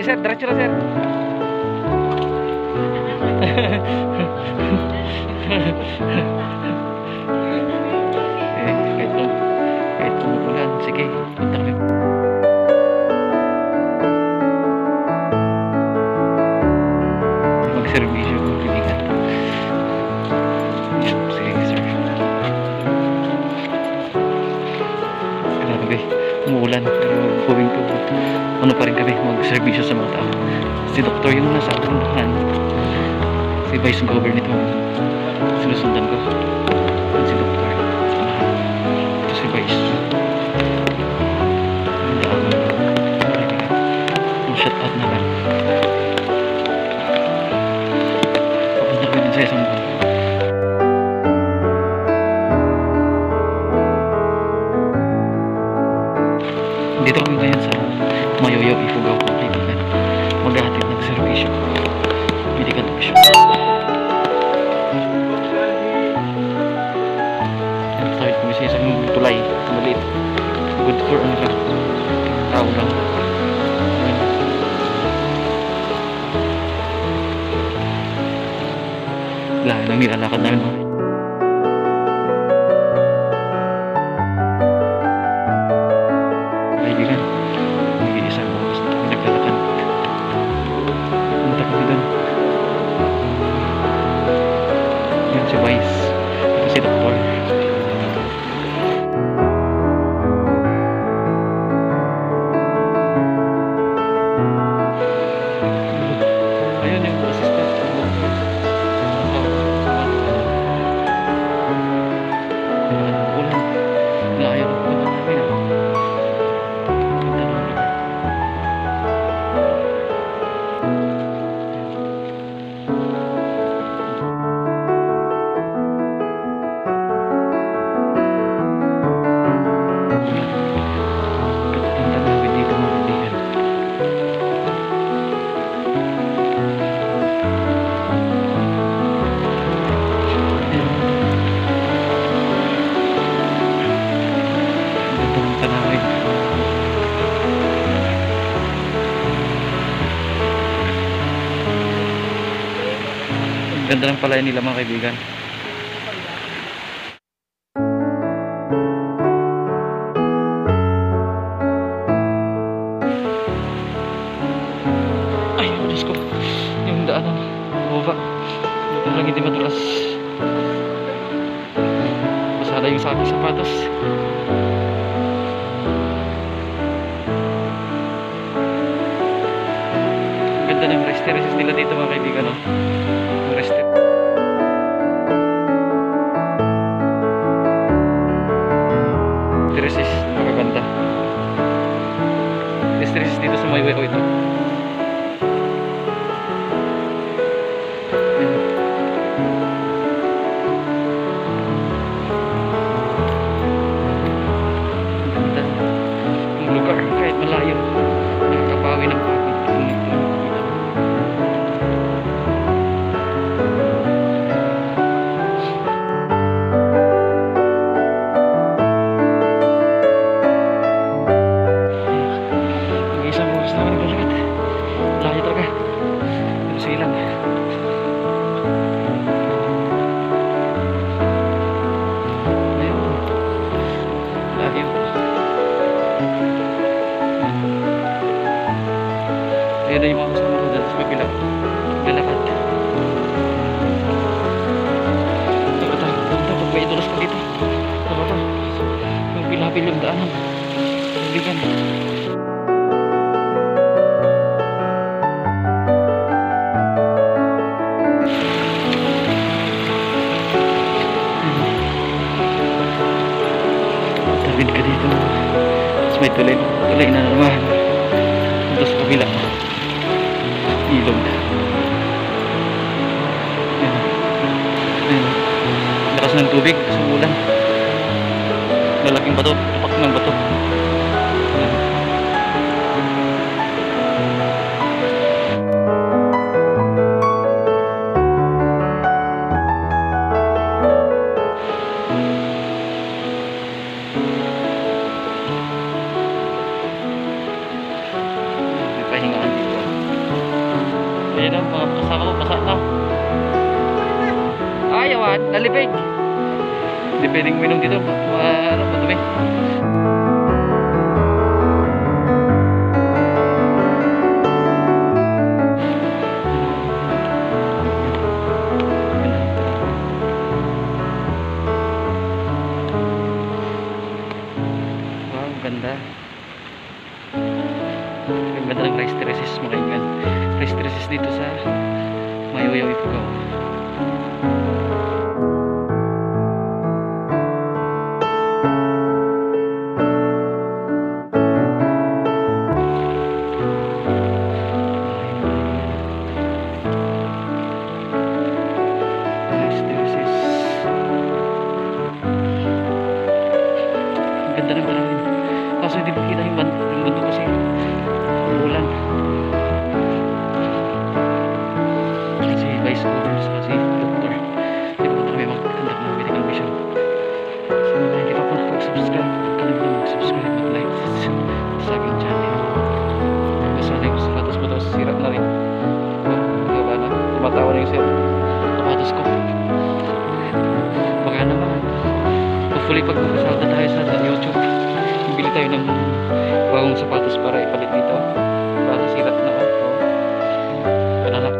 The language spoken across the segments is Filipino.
Sige sir, diretso na sir. Kahit umuulan, sige, punta kami. Mag-servisyo, kaibigan. Sige sir. Grabe, umuulan, pero going to ano pa rin kami, mag-servisyo sa mga tao. Si doktor yung nasa unahan, si vice governor nito sinusundan ko. Si doktor ito si vice. Hindi ako yung shout out na lang. Papunta kami din sa isang buwan. Dito kami ngayon sa Mayoyaw, Ifugao, kaibigan. Maghahatid ng servisyo, medical action. Yan, tawid kami sa isang tulay maliit, good for ano lang, tao lang. Lahat ng nilalakad namin mga kaibigan. Isang oras na kami naglalakad. Punta kami doon. Yan si Vice. Ito si Doktor. Ayun yung assistant. Layo ng punta namin. Ganda lang pala nila mga kaibigan. Ay, Diyos ko. Yung daanan. Baba. Dito lang hindi madulas. Basada yung sa aking sapatos. Ganda ng rest terraces nila dito mga kaibigan. No? Rest terraces, magaganda. Rest terraces dito sa Mayoyaw ito. Ganda ng lugar kahit malayo. Nakakabawi ng pagod. Layo talaga. Pero silang. Ayun. Layo. Ayun na yung mga kasama ko dyan sa kabila. Lalakad. Tara tayo. Punta pag may idulas pa dito. Tara tayo. Yung pilapil yung daanan. Kaibigan. Tawid ka dito. Tapos may tulay na naman. Ito sa kabila. Ilog. Ayan. Ayan. Lakas ng tubig sa ulan. Lalaking bato. Tapak ng bato. Ayan. May pahingaan dito. Ayun ang mga kasama ko, basa na. Ayawan, nalipig. Hindi pwedeng minom dito, madumi. Wow, ganda. Ang ganda ng rice terraces, mga kaibigan. Rice terraces dito sa Mayoyaw, Ifugao. Rice terraces. Ang ganda ng panahon. Kaso hindi makita yung bundok kasi umulan. Si Vice Governor si Doktor, di ba kami mag-conduct ng medical mission. So hindi pa po nakapag-subscribe, huwag kalimutan mag-subscribe, mag-like sa aking channel. Kasi yung sapatos mo daw sira na rin. Diba na? Tumatawa na yung sapatos ko. Baka naman hopefully pag magkasalta tayo sa YouTube, bili tayo ng bagong sapatos para ipalit dito. Para sira na ako. Pananak.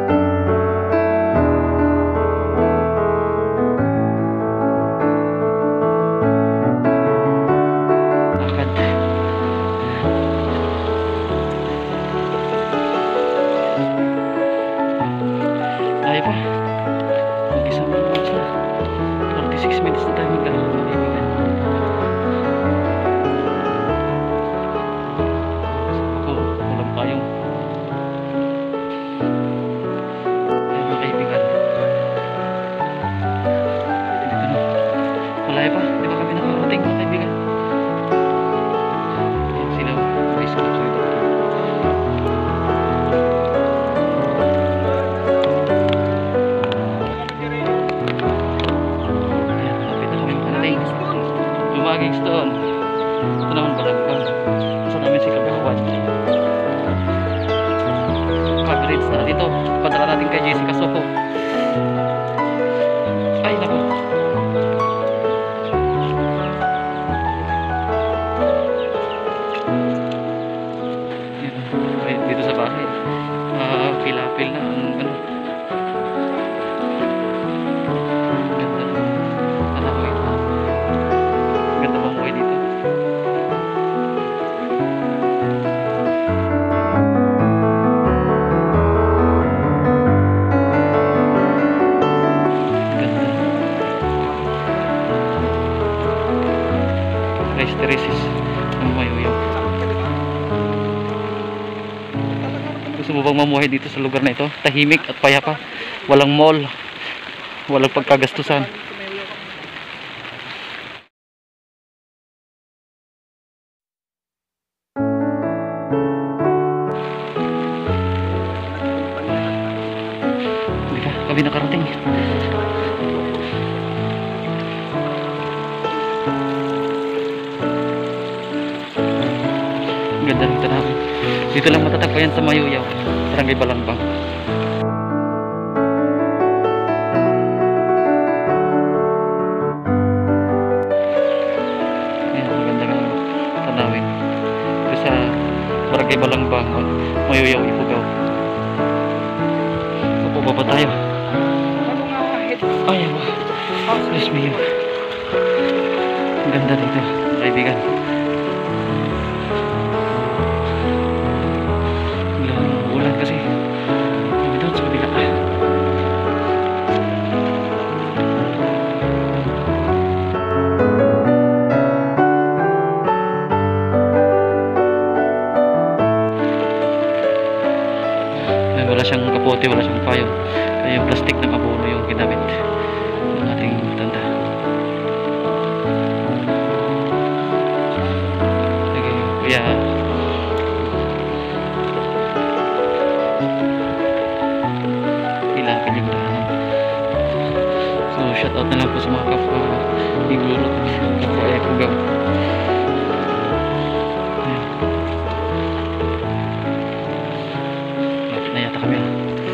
Lakad. Layo pa. Mag-isang oras na. 46 minutes na tayo maglalakad, mga kaibigan. Ako, walang payong. Ayun, mga kaibigan. Dito na. Malayo pa. Di ba kami nakarating, mga kaibigan? Ayan sila. Vice Club sa ito. Ayan, malapit na kami makarating. Lumaging stone. Ito naman Balagpang. Sa namin si Kabawan. Coverage na dito. Padala natin kay Jessica Soho. Ay, naku. Yan. Ay, dito sa bahay. Pilapil na. Ano. Ganda na. Tanawin. Ganda mamuhay dito. Ganda. Rice terraces ng Mayoyaw. Gusto mo bang mamuhay dito sa lugar na ito? Tahimik at payapa. Walang mall. Walang pagkagastusan. Hindi pa kami nakarating. Ang ganda ng tanawin. Dito lang matatagpuan sa Mayoyaw, Barangay Balambang. Ayan, ang ganda ng tanawin. Dito sa Barangay Balambang, Mayoyaw, Ifugao. So, baba tayo. Ay, Diyos mio. Ang ganda dito, mga kaibigan. Ulan kasi kami doon sa kabila. Wala siyang kapote, wala siyang payong, kaya yung plastic ng abono yung ginamit ng ating tanda. Sige, kuya. Ilakan yung daanan. So shout out na lang po sa mga kapwa Iguro, kapwa Ifugao. Ayan. Lapit na yata kami.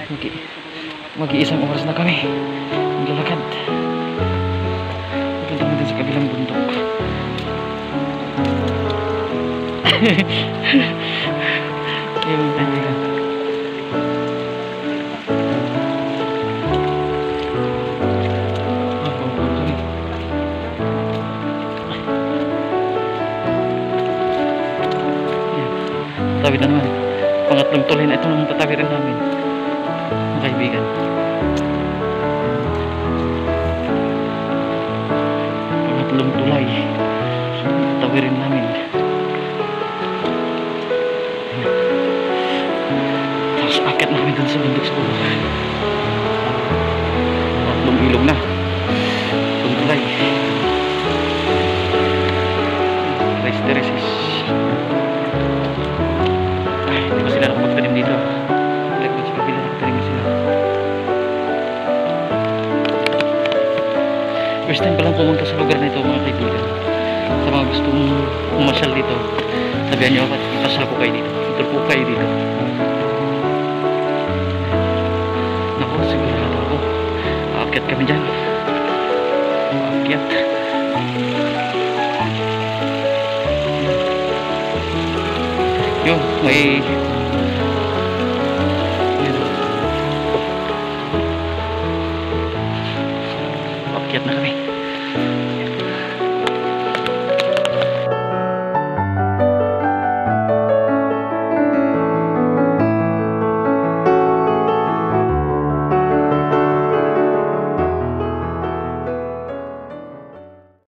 Mag-iisang oras na kami maglalakad. Pupunta kami din sa kabilang bundok. Yung kaibigan. Tatawid na naman. Pangatlong tuloy na ito nang tatawirin namin, mga kaibigan. Pangatlong tulay tatawirin namin. Tapos akit namin dun sa bundok sa bundok. Pangatlong ilog na. Pangatlong tulay. Rice terraces. Hindi pa sila nakapagtanim dito. Likod sa kabila nakatanim sila. First time pa lang pumunta sa lugar na ito, mga kaibigan. Sa mga gustong umasyal dito, sabihan nyo ako, ipasal ko kayo dito, ituloy po kayo dito. Naku, sigurado ako aakyat kami dyan. Aakyat. Yun, may akyat na kami.